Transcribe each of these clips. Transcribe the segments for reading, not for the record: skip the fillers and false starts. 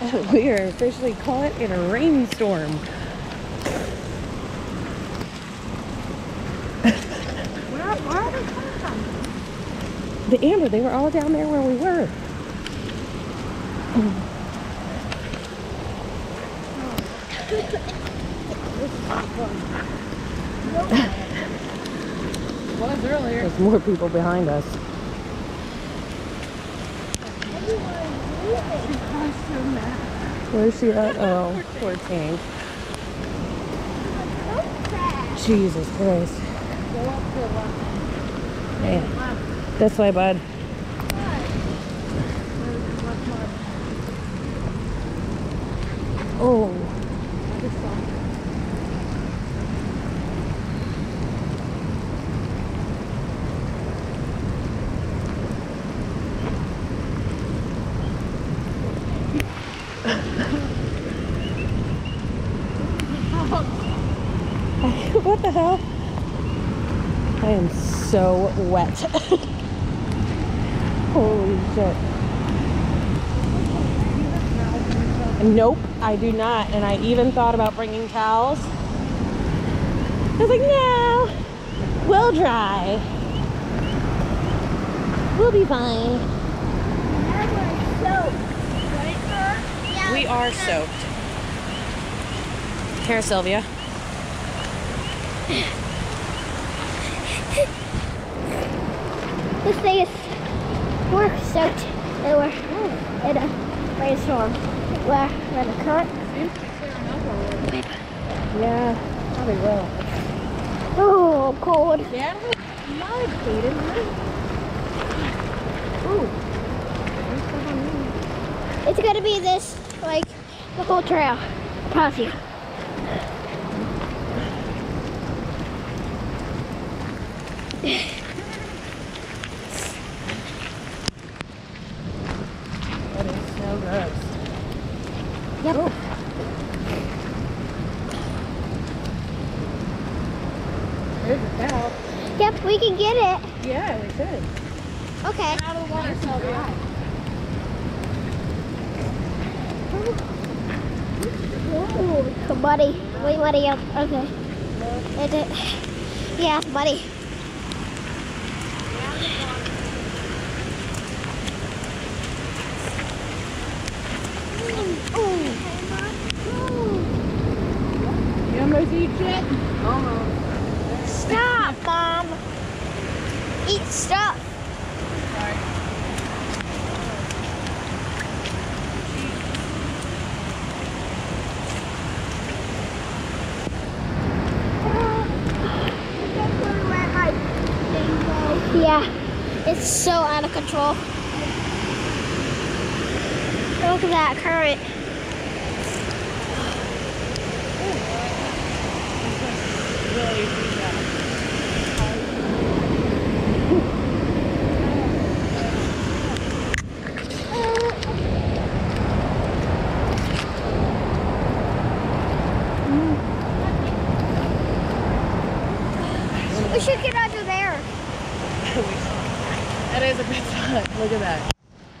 We are officially caught in a rainstorm. Where are they coming from? The Amber, they were all down there where we were. Was earlier. There's more people behind us. Where's she at? Oh, poor Tank. Jesus Christ. Go up to the left. Man. This way, bud. Oh. What the hell? I am so wet. Holy shit. Nope, I do not. And I even thought about bringing towels. I was like, no, we'll dry. We'll be fine. We are soaked. Here, Sylvia. This thing is, we're soaked and we're in a rainstorm. We're in a current. Yeah, probably will. Oh, I'm cold. Yeah, mud, Hayden. Ooh. It's gonna be this, like, the whole trail. I promise you. That is so gross. Yep. Oh. There's a cow. Yep, we can get it. Yeah, we could. Okay. Out of the water, Sylvia. Ooh, buddy. Wait, buddy. Okay. Is it? Yeah, buddy. You almost eat shit? Almost. Stop, Mom. Eat stuff. Sorry. Yeah, it's so out of control. Look at that current. Really We should get under there. That is a bit fun. Look at that.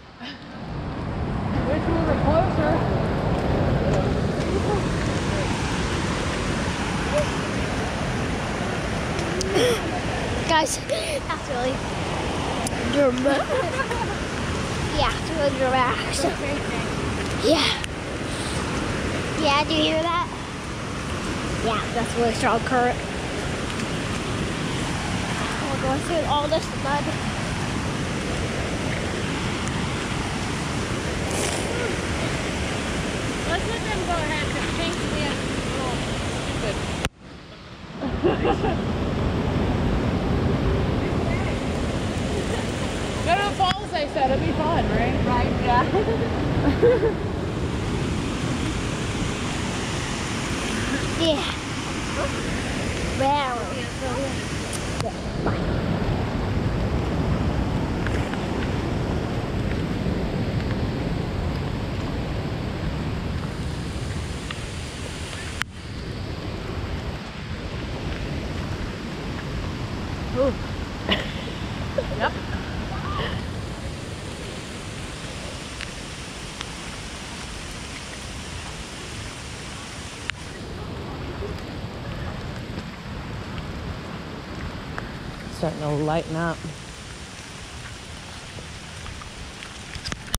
Which one are closer? Guys, that's really dramatic. Yeah, it's really dramatic. So, yeah. Yeah, do you hear that? Yeah, that's really strong current. We're going through all this mud. Let's let them go ahead because Pink's being a little stupid. Go to the falls, they said. It'll be fun, right? Right, yeah. Yeah. Barrel. Yep. starting to lighten up.